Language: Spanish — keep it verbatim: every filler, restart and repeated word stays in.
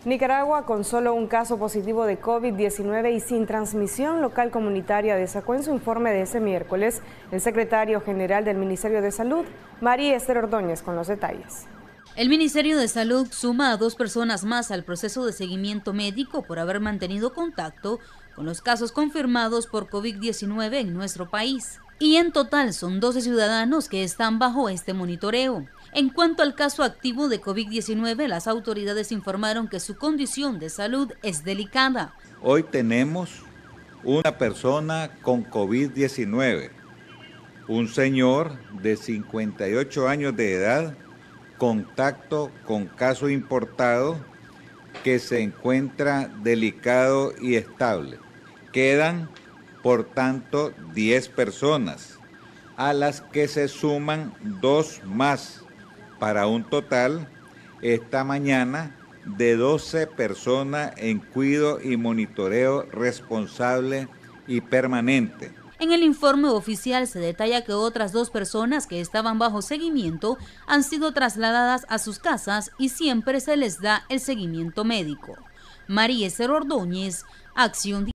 Nicaragua, con solo un caso positivo de COVID diecinueve y sin transmisión local comunitaria, destacó en su informe de ese miércoles el secretario general del Ministerio de Salud, María Esther Ordóñez, con los detalles. El Ministerio de Salud suma a dos personas más al proceso de seguimiento médico por haber mantenido contacto con los casos confirmados por COVID diecinueve en nuestro país. Y en total son doce ciudadanos que están bajo este monitoreo. En cuanto al caso activo de COVID diecinueve, las autoridades informaron que su condición de salud es delicada. Hoy tenemos una persona con COVID diecinueve, un señor de cincuenta y ocho años de edad, contacto con caso importado, que se encuentra delicado y estable. Quedan, por tanto, diez personas, a las que se suman dos más, para un total, esta mañana, de doce personas en cuidado y monitoreo responsable y permanente. En el informe oficial se detalla que otras dos personas que estaban bajo seguimiento han sido trasladadas a sus casas y siempre se les da el seguimiento médico. María Esther Ordóñez, Acción